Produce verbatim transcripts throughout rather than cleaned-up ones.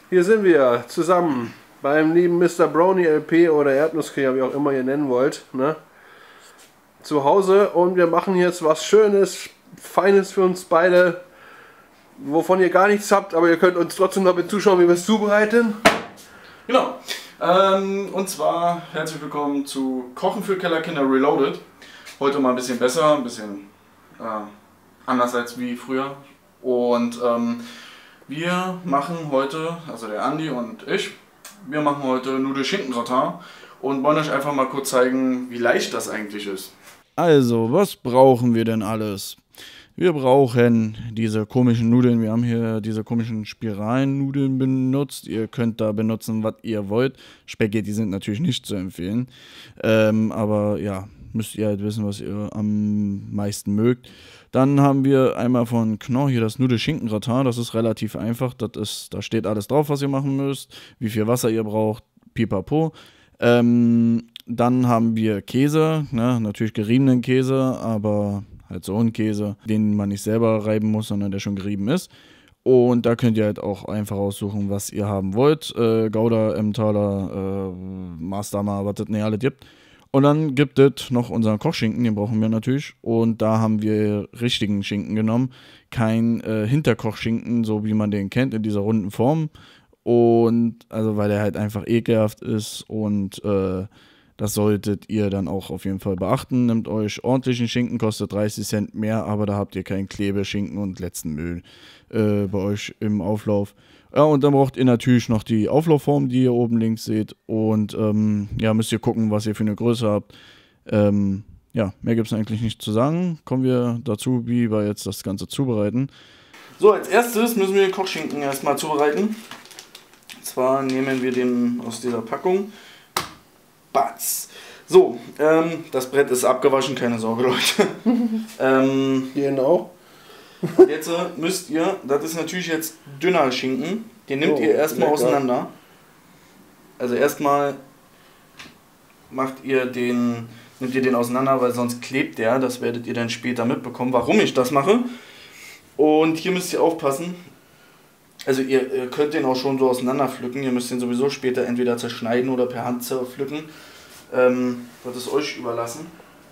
Hier sind wir zusammen beim lieben Mister Brownie L P oder Erdnusskrieger, wie auch immer ihr nennen wollt, ne? Zu Hause, und wir machen jetzt was Schönes, Feines für uns beide, wovon ihr gar nichts habt, aber ihr könnt uns trotzdem noch mit zuschauen, wie wir es zubereiten. Genau. Ähm, und zwar herzlich willkommen zu Kochen für Kellerkinder Reloaded. Heute mal ein bisschen besser, ein bisschen äh, anders als wie früher. Und ähm, wir machen heute, also der Andi und ich, wir machen heute Nudelschinken-Gratin und wollen euch einfach mal kurz zeigen, wie leicht das eigentlich ist. Also, was brauchen wir denn alles? Wir brauchen diese komischen Nudeln. Wir haben hier diese komischen Spiralnudeln benutzt. Ihr könnt da benutzen, was ihr wollt. Spaghetti sind natürlich nicht zu empfehlen. Ähm, aber ja, müsst ihr halt wissen, was ihr am meisten mögt. Dann haben wir einmal von Knorr hier das Nudelschinken-Gratin. Das ist relativ einfach. Das ist, da steht alles drauf, was ihr machen müsst. Wie viel Wasser ihr braucht. Pipapo. Ähm, dann haben wir Käse. Ne? Natürlich geriebenen Käse, aber halt so ein Käse, den man nicht selber reiben muss, sondern der schon gerieben ist. Und da könnt ihr halt auch einfach aussuchen, was ihr haben wollt. Äh, Gouda, Emmentaler, äh, Maßdamer, was es nicht alle gibt. Und dann gibt es noch unseren Kochschinken, den brauchen wir natürlich. Und da haben wir richtigen Schinken genommen. Kein äh, Hinterkochschinken, so wie man den kennt, in dieser runden Form. Und also, weil der halt einfach ekelhaft ist und äh, das solltet ihr dann auch auf jeden Fall beachten. Nehmt euch ordentlichen Schinken, kostet dreißig Cent mehr, aber da habt ihr keinen Klebeschinken und letzten Müll äh, bei euch im Auflauf. Ja, und dann braucht ihr natürlich noch die Auflaufform, die ihr oben links seht. Und ähm, ja, müsst ihr gucken, was ihr für eine Größe habt. Ähm, ja, mehr gibt es eigentlich nicht zu sagen. Kommen wir dazu, wie wir jetzt das Ganze zubereiten. So, als erstes müssen wir den Kochschinken erstmal zubereiten. Und zwar nehmen wir den aus dieser Packung. Batz. So, ähm, das Brett ist abgewaschen, keine Sorge, Leute. ähm, Genau. jetzt äh, müsst ihr, das ist natürlich jetzt dünner Schinken, den nehmt Oh, ihr erstmal lecker. auseinander. Also erstmal macht ihr den, nehmt ihr den auseinander, weil sonst klebt der. Das werdet ihr dann später mitbekommen, warum ich das mache. Und hier müsst ihr aufpassen. Also ihr, ihr könnt den auch schon so auseinander pflücken. Ihr müsst den sowieso später entweder zerschneiden oder per Hand zerpflücken. Ähm, das ist euch überlassen.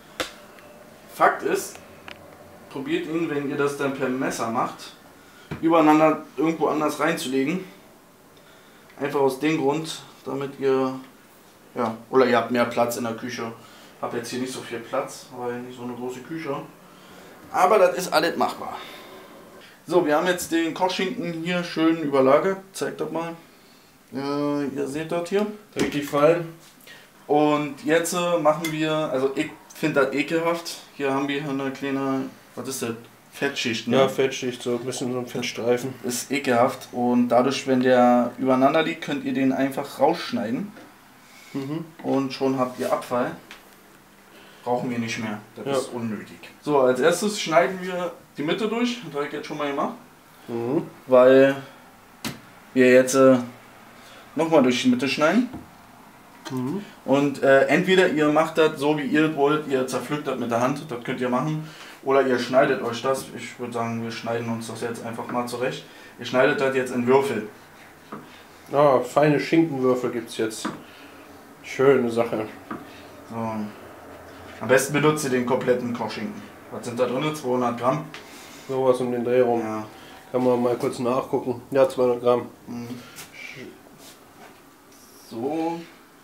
Fakt ist, probiert ihn, wenn ihr das dann per Messer macht, übereinander irgendwo anders reinzulegen. Einfach aus dem Grund, damit ihr, ja, oder ihr habt mehr Platz in der Küche. Ich habe jetzt hier nicht so viel Platz, weil nicht so eine große Küche. Aber das ist alles machbar. So, wir haben jetzt den Kochschinken hier schön überlagert. Zeigt das mal. Äh, ihr seht das hier. Richtig fein. Und jetzt äh, machen wir, also ich finde das ekelhaft. Hier haben wir eine kleine, was ist das? Fettschicht, ne? Ja, Fettschicht, so ein bisschen so ein Fettstreifen. Ist ekelhaft. Und dadurch, wenn der übereinander liegt, könnt ihr den einfach rausschneiden. Mhm. Und schon habt ihr Abfall. Brauchen wir nicht mehr. Das Ja. ist unnötig. So, als erstes schneiden wir die Mitte durch. Das habe ich jetzt schon mal gemacht. Mhm. Weil wir jetzt äh, nochmal durch die Mitte schneiden. Mhm. Und äh, entweder ihr macht das so, wie ihr wollt, ihr zerpflückt das mit der Hand, das könnt ihr machen. Oder ihr schneidet euch das. Ich würde sagen, wir schneiden uns das jetzt einfach mal zurecht. Ihr schneidet das jetzt in Würfel. Ah, feine Schinkenwürfel gibt es jetzt. Schöne Sache. So. Am besten benutzt ihr den kompletten Kochschinken. Was sind da drin? zweihundert Gramm. Sowas um den Dreh rum. Ja. Kann man mal kurz nachgucken. Ja, zweihundert Gramm. Mhm. So.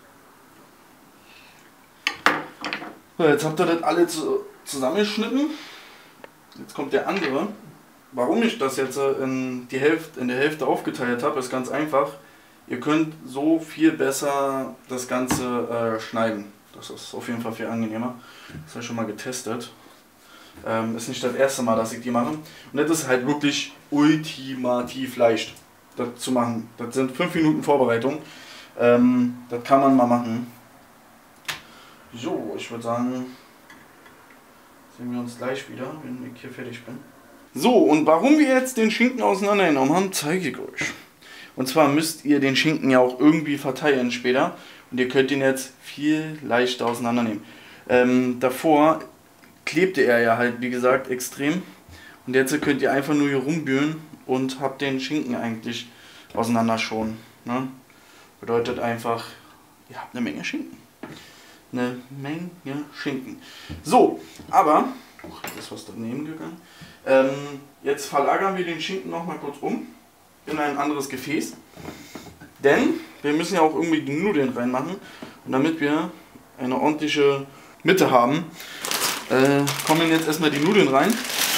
So, jetzt habt ihr das alle zu, zusammengeschnitten. Jetzt kommt der andere. Warum ich das jetzt in, die Hälfte, in der Hälfte aufgeteilt habe, ist ganz einfach. Ihr könnt so viel besser das Ganze äh, schneiden. Das ist auf jeden Fall viel angenehmer. Das habe ich schon mal getestet. Ähm, ist nicht das erste Mal, dass ich die mache. Und das ist halt wirklich ultimativ leicht, das zu machen. Das sind fünf Minuten Vorbereitung. Ähm, das kann man mal machen. So, ich würde sagen, sehen wir uns gleich wieder, wenn ich hier fertig bin. So, und warum wir jetzt den Schinken auseinandergenommen haben, zeige ich euch. Und zwar müsst ihr den Schinken ja auch irgendwie verteilen später. Und ihr könnt ihn jetzt viel leichter auseinandernehmen. Ähm, davor klebte er ja halt, wie gesagt, extrem. Und jetzt könnt ihr einfach nur hier rumbühlen und habt den Schinken eigentlich auseinanderschonen. Ne? Bedeutet einfach, ihr habt eine Menge Schinken. Eine Menge Schinken. So, aber, oh, da ist was daneben gegangen. Ähm, jetzt verlagern wir den Schinken noch mal kurz um in ein anderes Gefäß. Denn wir müssen ja auch irgendwie die Nudeln reinmachen. Und damit wir eine ordentliche Mitte haben, äh, kommen jetzt erstmal die Nudeln rein.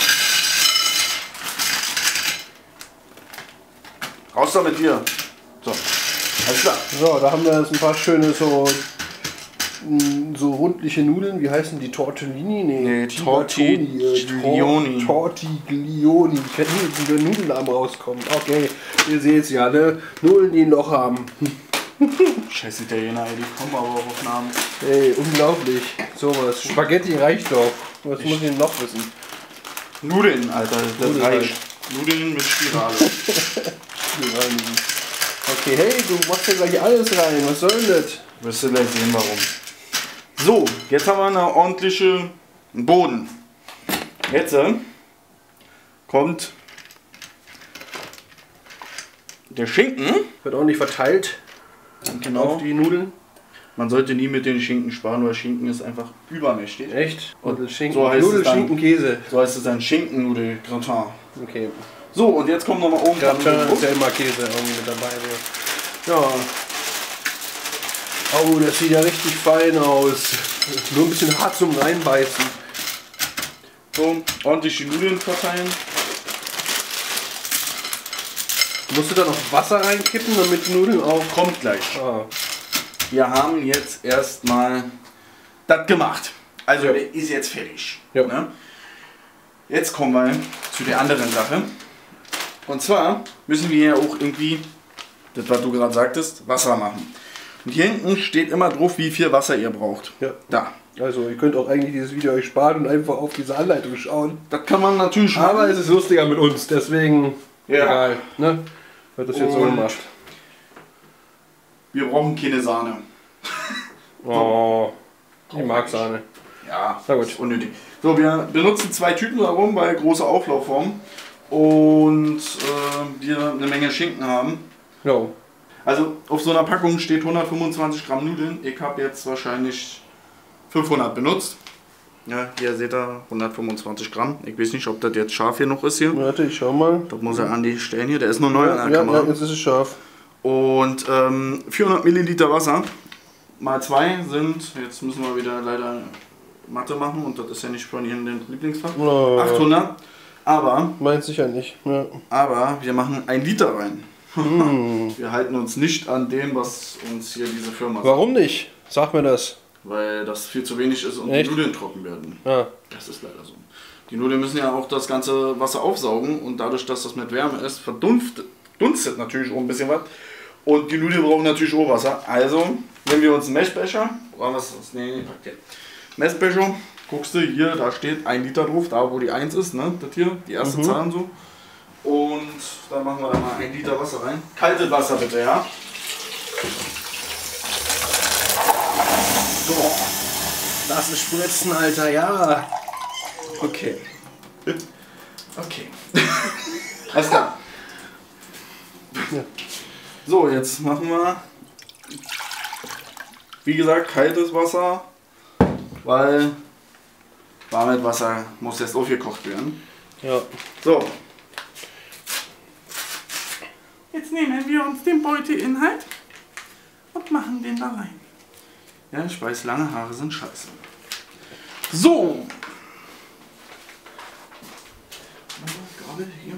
Raus da mit dir. So, alles klar. So, da haben wir jetzt ein paar schöne so, mh, so rundliche Nudeln. Wie heißen die? Tortellini? Nee, Tigatoni, äh, Tortiglioni. Tor- Tortiglioni. Ich werde nie mit den Nudelnamen rauskommen. Okay, ihr seht es ja, ne? Nudeln, die ein Loch haben. Scheiß Italiener, ey, die kommen aber auch auf Namen. Ey, unglaublich. Sowas. Spaghetti reicht doch. Was ich muss ich denn noch wissen? Nudeln, Alter, das Nudeln reicht. Nudeln mit Spirale. Okay, hey, du machst ja gleich alles rein. Was soll denn das? Wirst du gleich sehen, warum. So, jetzt haben wir eine ordentliche Boden. Jetzt äh, kommt der Schinken. Wird ordentlich verteilt Genau. auf die Nudeln. Man sollte nie mit den Schinken sparen, weil Schinken ist einfach übermächtig. Echt? Und Schinken. so heißt Nudel, es dann. Schinken, Käse. So heißt es ein Schinken-Nudel-Gratin. Okay. So, und jetzt kommt nochmal oben dran. Gratin ist ja immer Käse irgendwie mit dabei. So. Ja. Oh, das sieht ja richtig fein aus. Nur ein bisschen hart zum Reinbeißen. So, ordentlich die Nudeln verteilen. Musst du da noch Wasser reinkippen, damit die Nudeln auch... Kommt gleich. Ah. Wir haben jetzt erstmal das gemacht. Also Ja. der ist jetzt fertig. Ja. Ne? Jetzt kommen wir zu der anderen Sache. Und zwar müssen wir ja auch irgendwie, das was du gerade sagtest, Wasser machen. Und hier hinten steht immer drauf, wie viel Wasser ihr braucht. Ja. Da. Also, ihr könnt auch eigentlich dieses Video euch sparen und einfach auf diese Anleitung schauen. Das kann man natürlich machen. Aber es ist lustiger mit uns, deswegen Ja. egal. Ne? Wird das jetzt so Und- gemacht. Wir brauchen keine Sahne. Oh, ich mag Sahne. Ja, Na gut. ist unnötig. So, wir benutzen zwei Tüten darum, weil große Auflaufform. Und äh, wir eine Menge Schinken haben. Ja. Also auf so einer Packung steht hundertfünfundzwanzig Gramm Nudeln. Ich habe jetzt wahrscheinlich fünfhundert benutzt. Ja, hier seht ihr hundertfünfundzwanzig Gramm. Ich weiß nicht, ob das jetzt scharf hier noch ist hier. Warte, ich schau mal. Das muss er an die stellen hier. Der ist noch neu Ja, an der ja, Kamera. ja, jetzt ist es scharf. Und ähm, vierhundert Milliliter Wasser mal zwei sind, jetzt müssen wir wieder leider Mathe machen und das ist ja nicht von Ihnen dein Lieblingsfach, Oh. achthundert. Aber, Meint sicher nicht. Ja. aber wir machen ein Liter rein. Hm. Wir halten uns nicht an dem, was uns hier diese Firma sagt, Warum nicht? Sag mir das. weil das viel zu wenig ist und Echt? die Nudeln trocken werden. Ja. Das ist leider so. Die Nudeln müssen ja auch das ganze Wasser aufsaugen und dadurch, dass das mit Wärme ist, verdunstet dunstet natürlich auch ein bisschen was. Und die Nudeln brauchen natürlich auch Wasser. Also nehmen wir uns einen Messbecher. Oder was? Nee, nee, packt hier. Messbecher. Guckst du hier, da steht ein Liter drauf, da wo die eins ist, ne? Das hier, die erste Mhm. Zahl und so. Und da machen wir da mal ein Liter Wasser rein. Kaltes Wasser bitte, ja? So. Lass es spritzen, Alter, ja. Okay. Okay. Alles klar. Ja. So, jetzt machen wir, wie gesagt, kaltes Wasser, weil warmes Wasser muss jetzt aufgekocht werden. Ja. So. Jetzt nehmen wir uns den Beuteinhalt und machen den da rein. Ja, ich weiß, lange Haare sind scheiße. So. Gabel hier.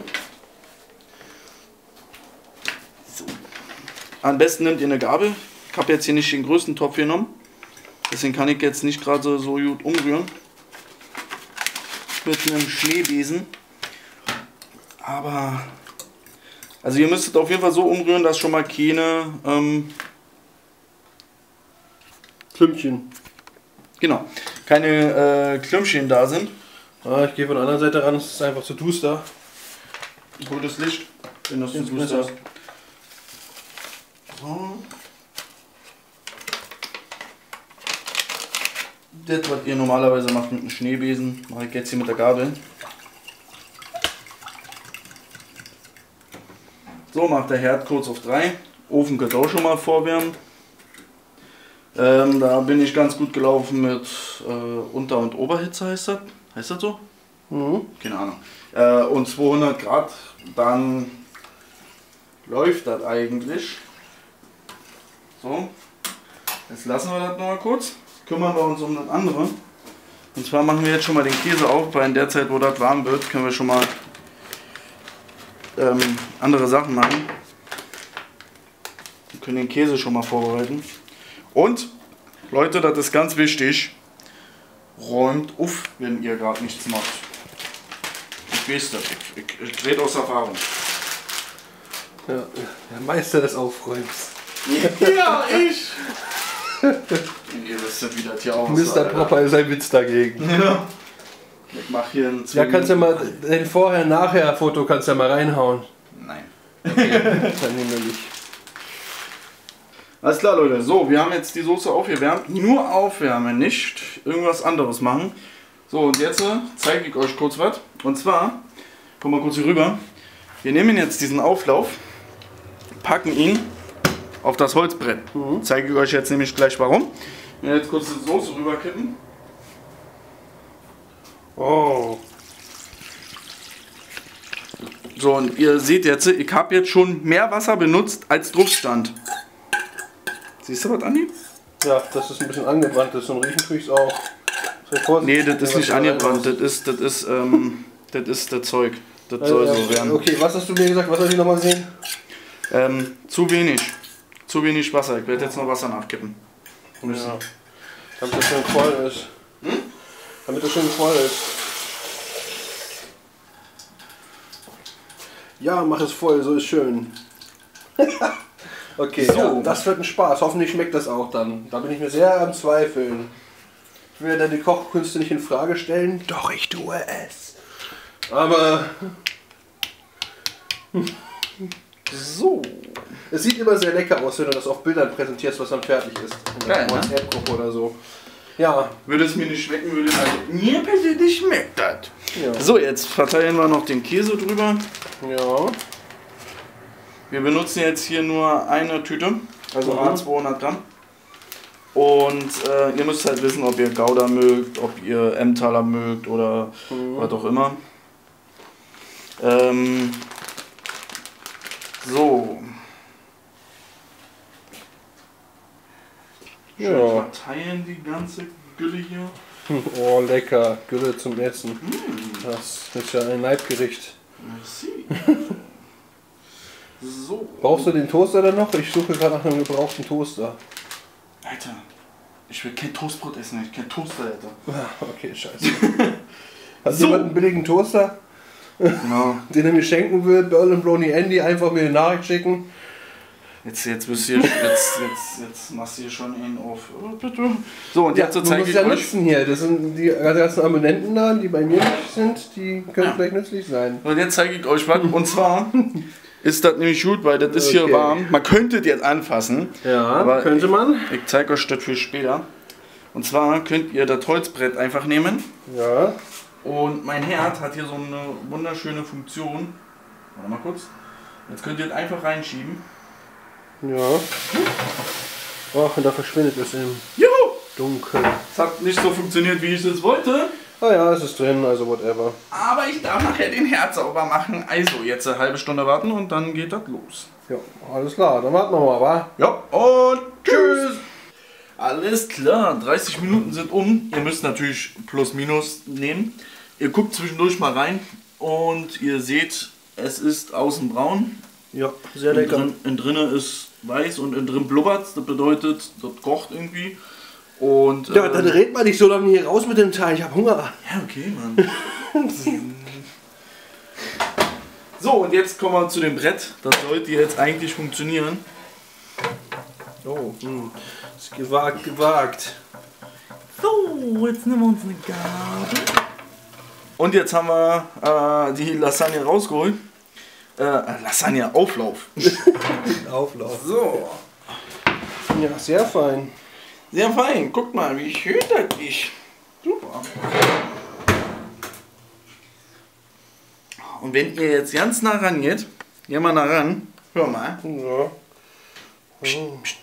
So. Am besten nehmt ihr eine Gabel. Ich habe jetzt hier nicht den größten Topf genommen. Deswegen kann ich jetzt nicht gerade so gut umrühren. Mit einem Schneebesen. Aber. Also ihr müsstet auf jeden Fall so umrühren, dass schon mal keine. Ähm, Klümpchen. genau. Keine äh, Klümpchen da sind. Ah, ich gehe von der anderen Seite ran, es ist einfach zu duster. Hol das Licht. Wenn das zu Jetzt duster besser. ist. So. Das, was ihr normalerweise macht mit einem Schneebesen, mache ich jetzt hier mit der Gabel. So, macht der Herd kurz auf drei. Ofen könnt ihr auch schon mal vorwärmen. Ähm, da bin ich ganz gut gelaufen mit äh, Unter- und Oberhitze, heißt das? Heißt das so? Mhm. Keine Ahnung. Äh, und zweihundert Grad, dann läuft das eigentlich. So, jetzt lassen wir das noch mal kurz. Kümmern wir uns um das andere. Und zwar machen wir jetzt schon mal den Käse auf, weil in der Zeit, wo das warm wird, können wir schon mal ähm, andere Sachen machen. Wir können den Käse schon mal vorbereiten. Und, Leute, das ist ganz wichtig, räumt auf, wenn ihr gerade nichts macht. Ich weiß das, ich, ich, ich rede aus Erfahrung. Ja, der Meister des Aufräumens. Ja, ich! Ihr wisst ja, wie das hier aussieht. Mister Popper ist ein Witz dagegen. Ja. Ich mach hier ein Ja, kannst du mal den Vorher-Nachher-Foto kannst du ja mal reinhauen. Nein. Okay, dann nehmen wir nicht. Alles klar, Leute. So, wir haben jetzt die Soße aufgewärmt. Nur aufwärmen, nicht irgendwas anderes machen. So, und jetzt äh, zeige ich euch kurz was. Und zwar, komm mal kurz hier rüber. Wir nehmen jetzt diesen Auflauf, packen ihn auf das Holzbrett. Mhm. Zeige ich euch jetzt nämlich gleich warum. Wir werden jetzt kurz die Soße rüberkippen. Oh. So, und ihr seht jetzt, ich habe jetzt schon mehr Wasser benutzt als Druckstand. Siehst du was, Andi? Ja, das ist ein bisschen angebrannt ist und riechen tue ich es auch. Nee, das ist nicht angebrannt, das ist, das ist, ähm, das ist das Zeug. Das Also, soll ja, so werden. Okay, was hast du mir gesagt? Was soll ich nochmal sehen? Ähm, zu wenig. Zu wenig Wasser. Ich werde jetzt noch Wasser nachkippen. Ja. Damit das schön voll ist. Hm? Damit das schön voll ist. Ja, mach es voll, so ist schön. Okay, so. Ja, das wird ein Spaß. Hoffentlich schmeckt das auch dann. Da bin ich mir sehr am Zweifeln. Ich will ja deine Kochkünste nicht in Frage stellen. Doch, ich tue es. Aber... So. Es sieht immer sehr lecker aus, wenn du das auf Bildern präsentierst, was dann fertig ist. In der Geil, ne? WhatsApp-Gruppe oder so. Ja. Würde es mir nicht schmecken, würde ich also mir persönlich schmeckt das. Ja. So, jetzt verteilen wir noch den Käse drüber. Ja. Wir benutzen jetzt hier nur eine Tüte, also Mhm. A zweihundert Gramm. Und äh, ihr müsst halt wissen, ob ihr Gouda mögt, ob ihr Emmentaler mögt oder Mhm. was auch immer. Ähm, so. Schön Ja. verteilen die ganze Gülle hier. Oh, lecker. Gülle zum Essen. Mm. Das ist ja ein Leibgericht. Merci. So. Brauchst du den Toaster dann noch? Ich suche gerade nach einem gebrauchten Toaster. Alter, ich will kein Toastbrot essen, ich kein Toaster, Alter. Ah, okay, scheiße. Hast So. du jemand einen billigen Toaster, Genau. den er mir schenken will? Berlin Brony Andy, einfach mir eine Nachricht schicken. Jetzt, jetzt bist du hier, jetzt, jetzt, jetzt machst du hier schon ihn auf. Oh, bitte. So, und Ja, jetzt du zeige musst ich ja euch. nutzen hier. Das sind die ganzen Abonnenten da, die bei mir nicht sind, die können Ja. vielleicht nützlich sein. Und jetzt zeige ich euch was. Und zwar ist das nämlich gut, weil das ist Okay. hier warm. Man könnte das jetzt anfassen. Ja, aber könnte man. Ich zeige euch das für später. Und zwar könnt ihr das Holzbrett einfach nehmen. Ja. Und mein Herd hat hier so eine wunderschöne Funktion. Warte mal kurz. Jetzt könnt ihr das einfach reinschieben. Ja. Ach, und da verschwindet es im Juhu! Dunkeln. Es hat nicht so funktioniert, wie ich es wollte. Ah ja, es ist drin, also whatever. Aber ich darf nachher den Herd sauber machen. Also jetzt eine halbe Stunde warten und dann geht das los. Ja, alles klar, dann warten wir mal, wa? Ja, und tschüss! Alles klar, dreißig Minuten sind um. Ihr müsst natürlich plus minus nehmen. Ihr guckt zwischendurch mal rein und ihr seht, es ist außen braun. Ja, sehr Innen lecker. drin, innen drin ist weiß und innen drin blubbert. Das bedeutet, das kocht irgendwie. Und, Ja, ähm, dann red mal nicht so lange hier raus mit dem Teil, ich hab Hunger. Ja, okay, Mann. So, und jetzt kommen wir zu dem Brett. Das sollte jetzt eigentlich funktionieren. Oh, hm. Das ist gewagt, gewagt. So, jetzt nehmen wir uns eine Gabel. Und jetzt haben wir äh, die Lasagne rausgeholt. Äh, Lasagne-Auflauf. Auflauf. So, Ja, sehr fein. sehr fein. Guckt mal, wie schön das ist. Super. Und wenn ihr jetzt ganz nah ran geht, geh mal nah ran, Hör mal. Ja. Psst, psst.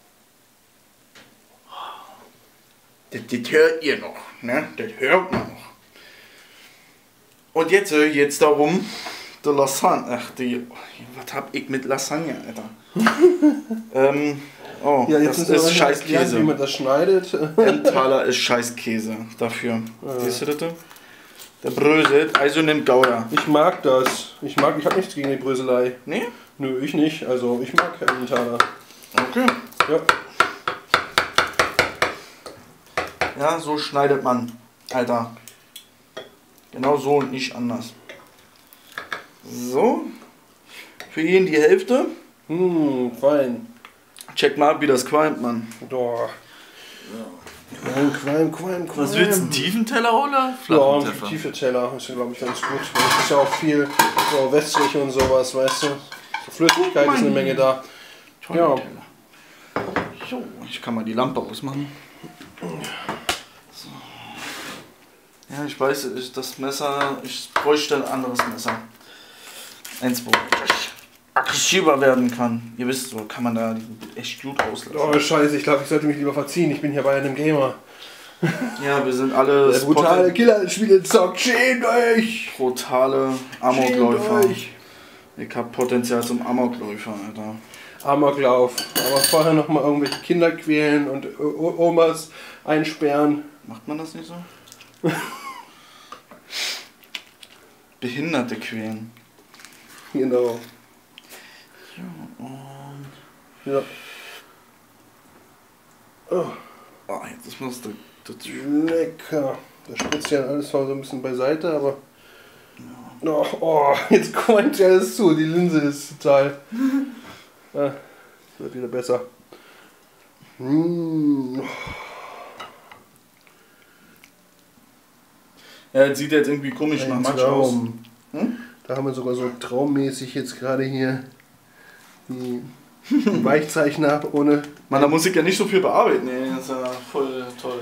Das, das hört ihr noch, ne? Das hört man noch. Und jetzt, äh, jetzt darum, der Lasagne. Ach, die. Was hab ich mit Lasagne, Alter? ähm, oh, Ja, jetzt das ist ist Scheißkäse. wie man das schneidet. Emmentaler ist Scheißkäse dafür. Ja. Siehst du das? Der bröselt, also nimmt Gouda. Ich mag das. Ich mag, ich habe nichts gegen die Bröselei. Nee? Nö, ich nicht. Also ich mag Emmentaler. Okay. Ja. Ja, so schneidet man, Alter. Genau so und nicht anders. So. Für jeden die Hälfte. Hm, fein. Check mal ab, wie das qualmt, Mann. Doch. Qualm, Qualm, Qualm, Qualm. Was willst du, einen tiefen Teller oder Ja, ein tiefe Teller ist ja, glaube ich, ganz gut. Es ist ja auch viel so wässrig und sowas, weißt du. So Flüssigkeit ist eine Menge da. Ja. So, ich kann mal die Lampe ausmachen. So. Ja, ich weiß, ich, das Messer, ich bräuchte ein anderes Messer. Eins, wo ich aggressiver werden kann. Ihr wisst, so kann man da echt gut auslassen. Oh, scheiße, ich glaube, ich sollte mich lieber verziehen. Ich bin hier bei einem Gamer. Ja, wir sind alle... Der brutale Killer-Spiele zockt. Schämt euch! Brutale Amokläufer. Schämt euch. Ich hab Potenzial zum Amokläufer, Alter. Amoklauf. Aber vorher noch mal irgendwelche Kinder quälen und o Omas einsperren. Macht man das nicht so? Behinderte quälen. Genau. Ja, und... Ja. Oh. Oh, jetzt muss das... das Lecker. Da spritzt ja alles zwar so ein bisschen beiseite, aber... Oh, oh, jetzt kommt ja alles zu. Die Linse ist total... Ah, wird wieder besser. Mmh. Ja, das sieht jetzt irgendwie komisch nach Matsch aus. Hm? Da haben wir sogar so traummäßig jetzt gerade hier die Weichzeichner ohne... Man, da muss ich ja nicht so viel bearbeiten. Nee, das ist ja voll toll.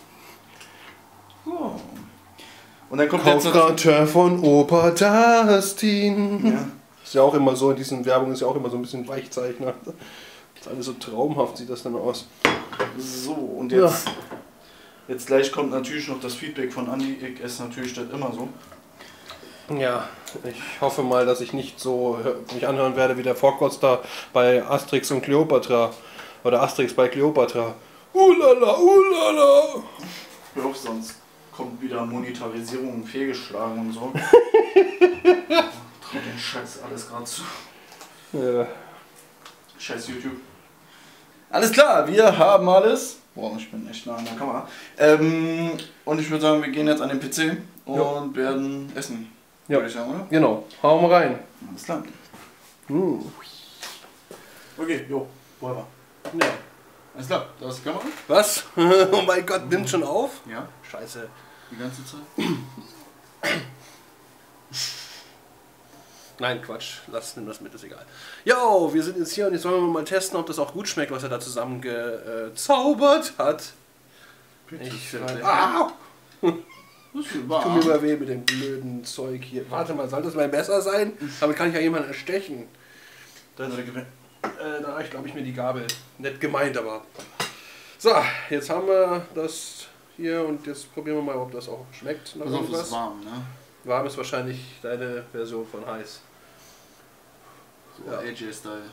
So. Und dann kommt jetzt noch... Hauptredakteur von Opa Dustin. Ja. Ist ja auch immer so, in diesen Werbungen ist ja auch immer so ein bisschen Weichzeichner. Das ist alles so traumhaft, sieht das dann aus. So, und jetzt... Ja. Jetzt gleich kommt natürlich noch das Feedback von Andi. Ich esse natürlich das immer so. Ja, ich hoffe mal, dass ich nicht so mich anhören werde wie der Vorkoster bei Asterix und Kleopatra. Oder Asterix bei Kleopatra. Ulala, ulala! Hör auf, sonst kommt wieder Monetarisierung fehlgeschlagen und so. Trau den Scheiß alles gerade zu. Ja. Scheiß YouTube. Alles klar, wir haben alles. Boah, ich bin echt nah an der Kamera. Ähm, und ich würde sagen, wir gehen jetzt an den P C und jo. werden essen. Ja, würde ich sagen, oder? Genau. Hauen wir rein. Alles klar. Mm. Okay, jo, wollen wir. Ja. Alles klar, da ist die Kamera. Was? Oh mein Gott, nimmt schon auf? Ja. Scheiße. Die ganze Zeit? Nein, Quatsch. Lass, nimm das mit, ist egal. Jo, wir sind jetzt hier und jetzt wollen wir mal testen, ob das auch gut schmeckt, was er da zusammen gezaubert hat. Bitte. Ich ah! Das ist Tut mir mal weh mit dem blöden Zeug hier. Warte mal, soll das mein Messer sein? Damit kann ich ja jemanden erstechen. Dann äh, da reicht, glaube ich, mir die Gabel. Nett gemeint, aber. So, jetzt haben wir das hier und jetzt probieren wir mal, ob das auch schmeckt. Pass auf, es ist warm, ne? Warm ist wahrscheinlich deine Version von heiß. So ja. A J-Style.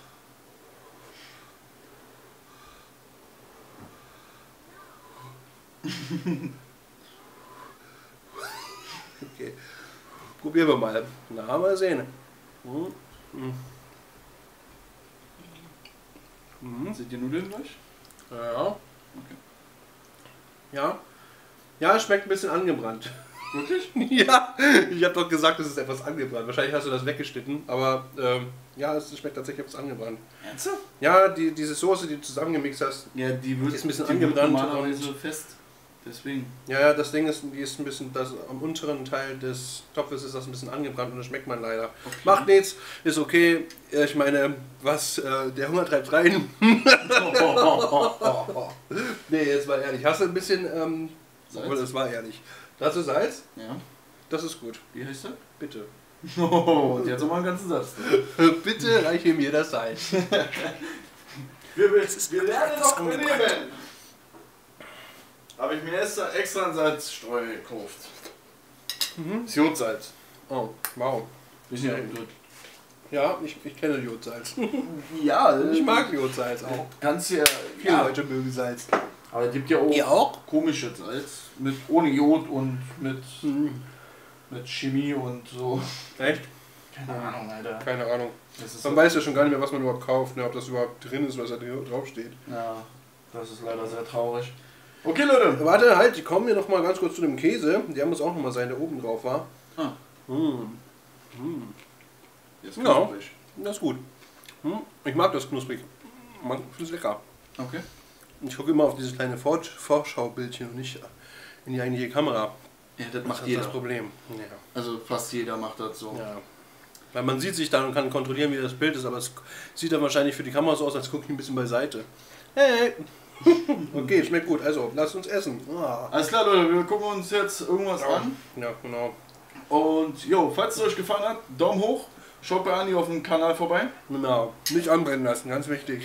Okay. Probieren wir mal. Na, mal sehen. Mhm. Mhm. Seht ihr Nudeln gleich? Ja. Okay. Ja. Ja, es schmeckt ein bisschen angebrannt. Wirklich? Ja, ich habe doch gesagt, es ist etwas angebrannt. Wahrscheinlich hast du das weggeschnitten, aber ähm, ja, es schmeckt tatsächlich etwas angebrannt. Ernsthaft? Ja, die, diese Soße, die du zusammengemixt hast, Ja, die wird ist ein bisschen die wird angebrannt. normalerweise fest. Deswegen. Ja, ja, das Ding ist, die ist ein bisschen, das, am unteren Teil des Topfes ist das ein bisschen angebrannt und das schmeckt man leider. Okay. Macht nichts, ist okay. Ich meine, was, äh, der Hunger treibt rein. Nee, jetzt mal ehrlich. Hast du ein bisschen, ähm, Salz? obwohl, das war ehrlich. Dazu Salz? Ja. Das ist gut. Wie heißt der? Bitte. Oh, jetzt nochmal einen ganzen Satz. Bitte reiche mir das Salz. Wir, wir, wir lernen doch benehmen. Habe ich mir extra, extra ein Salzstreu gekauft. Mhm. Das Jodsalz. Oh, wow. Ist ja gut. Ja, ich, ich kenne Jodsalz. Ja, Ich mag Jodsalz auch. Kannst ja. Viele Ja. Leute mögen Salz. Aber es gibt ja auch, Ihr auch? komisches Salz. Mit, ohne Jod und mit, Mhm. mit Chemie und so. Echt? Keine Ahnung, Alter. Keine Ahnung. Das ist Man weiß ja schon gar nicht mehr, was man überhaupt kauft, ne? Ob das überhaupt drin ist, was da drauf steht. Ja, das ist leider sehr traurig. Okay, Leute. Warte, halt, die kommen hier noch mal ganz kurz zu dem Käse. Die haben es auch noch mal sein, der oben drauf war. Ah. Mm. Mm. Jetzt Ja. knusprig. Das ist gut. Hm? Ich mag das knusprig. Ich finde es lecker. Okay. Ich gucke immer auf dieses kleine Vor Vorschaubildchen und nicht in die eigentliche Kamera. Ja, das Das macht ist jeder. das Problem. Ja. Also fast jeder macht das so. Ja. Weil man sieht sich dann und kann kontrollieren, wie das Bild ist, aber es sieht dann wahrscheinlich für die Kamera so aus, als gucke ich ein bisschen beiseite. Hey! Okay, schmeckt gut. Also, lasst uns essen. Ah. Alles klar, Leute, wir gucken uns jetzt irgendwas Ja. an. Ja, genau. Und jo, falls es euch gefallen hat, Daumen hoch. Schaut bei Andi auf dem Kanal vorbei. Genau. Nicht anbrennen lassen, ganz wichtig.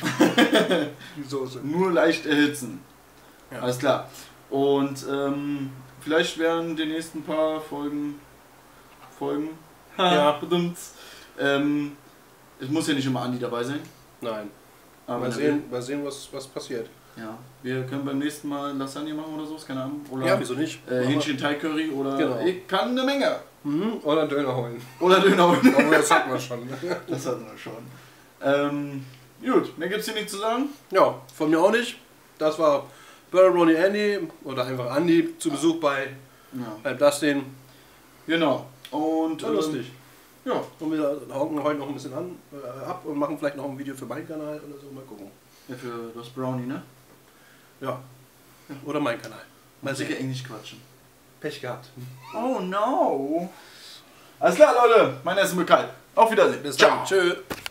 Die Soße. Nur leicht erhitzen. Ja. Alles klar. Und ähm, vielleicht werden die nächsten paar Folgen Folgen. Ja. Bedimmt. Ähm, es muss ja nicht immer Andi dabei sein. Nein. Aber Mal wenn er sehen, mal sehen was, was passiert. will. Ja. Wir können beim nächsten Mal Lasagne machen oder so, ist keine Ahnung. Oder Ja, wieso nicht? äh, Hähnchen Thai Curry oder Genau. ich kann eine Menge. Mhm. Oder Döner holen. Oder Döner. Aber das hatten wir schon. Das hatten wir schon. Ähm, gut, mehr gibt's hier nicht zu sagen. Ja, von mir auch nicht. Das war Burger Ronnie Andy oder einfach Andy zu Besuch bei Ja. beim Dustin. Genau. Und War lustig. Ja. Und wir hocken heute noch ein bisschen an, äh, ab und machen vielleicht noch ein Video für meinen Kanal oder so. Mal gucken. Ja, für das Brownie, ne? Ja. Oder mein Kanal. Mal Sicher sehen. Englisch quatschen. Pech gehabt. Oh no. Alles klar, Leute. Mein Essen wird kalt. Auf Wiedersehen. Bis Ciao. dann. Tschö.